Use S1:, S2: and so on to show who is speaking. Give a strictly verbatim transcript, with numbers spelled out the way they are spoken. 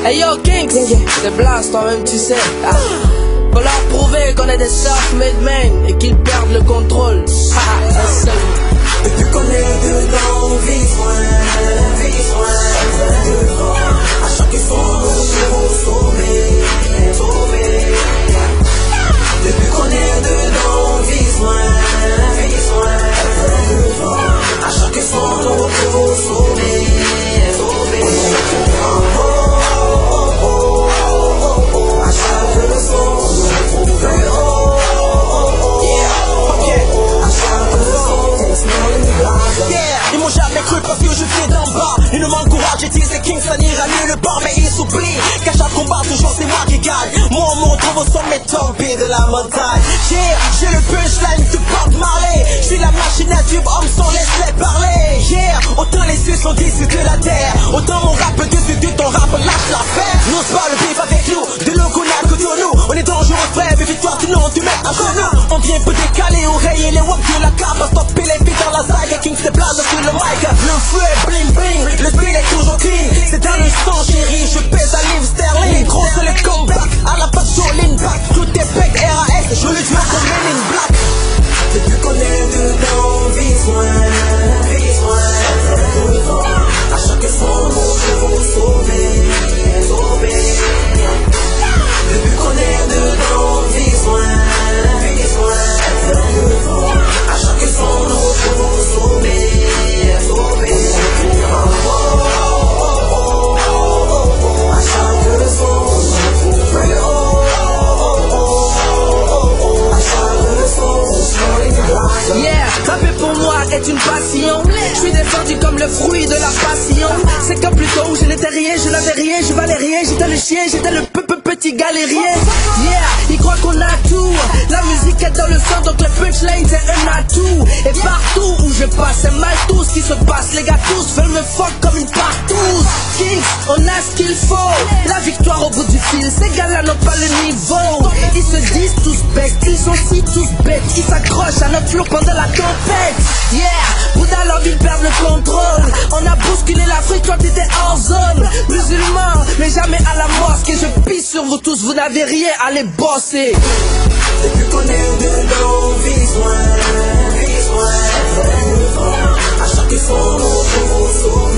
S1: Hey yo Kings, yeah, yeah. C'est Blaaz, toi-même tu sais. Ah. Faut leur prouver qu'on est des self-made men et qu'ils perdent le contrôle. Ah, c'est seul.
S2: Depuis qu'on est dedans, on vise loin, vise loin, devant. À chaque effort, on veut sauver, sauver. Depuis qu'on est dedans, on vise loin, vise loin, devant. À chaque effort, on veut sauver, sauver. Oh, oh, oh, oh, oh, oh. À chaque leçon, on veut sauver. Oh, oh, oh, yeah, ok. À chaque leçon, yeah, ils m'ont jamais cru parce que je viens d'en bas. Ils ne m'encouragent et disent que King ça n'ira nulle part. Mais ils s'oublient qu'à chaque combat toujours c'est moi qui gagne. Moi on me retrouve au sommet tombé de la montagne. Yeah, j'ai le punchline de Bob Marley. Je suis la machine à tube, homme sans laisse-les parler. Yeah, autant les cieux sont dix de la terre, autant mon rap dessus de ton rap lâche l'affaire. N'ose pas le bif avec nous, de l'eau qu'on a que sur nous. On est dangereux frère, mais victoire sinon tu mets à genoux. On vient pour décaler, oreiller les wops de la carte. Stopper les filles dans la saga, King c'est Blaaz sur le mic. Le feu est bling bling, le style est toujours clean. C'est dans le sang chéri, je pèse à livre sterling. Gros c'est le comeback, à la patte sur l'inback. Tout est bec R A S, je le tue comme Men in Black. Depuis qu'on est dedans, on vise loin, vise loin, devant. À chaque effort, on veut sauver, sauver. Depuis qu'on est dedans, on vise loin, vise loin, devant. À chaque effort, on veut sauver, sauver. Oh, oh, oh, oh, oh, oh. À chaque leçon, on veut sauver. Oh, oh, oh, oh, oh. À chaque leçon, on veut.
S1: Yeah, rapper pour moi est une passion. Je suis défendu comme le fruit de la passion. C'est comme plus tôt, je n'étais rien, je n'avais rien, je valais rien, j'étais le chien, j'étais le peu, peu, petit galérien. Yeah, ils croient qu'on a tout. La musique est dans le sang, donc le punchline c'est un atout. Et partout où je passe, c'est mal tout ce qui se passe. Les gars tous veulent me fuck comme une partouze. Kings, on a ce qu'il faut. La victoire au bout du fil, ces gars-là n'ont pas le niveau. Ils se disent tous bêtes, ils sont si tous bêtes. Ils s'accrochent à notre flow pendant la tempête. Yeah, Bouddha leur ils perdent le contrôle. On a bousculé l'Afrique quand t'étais hors zone. Musulmans, mais jamais à la mosquée. Je pisse sur vous tous, vous n'avez rien à les bosser.
S2: Depuis qu'on est dedans, on vise loin, vise loin, devant. À chaque effort, on veut sauver.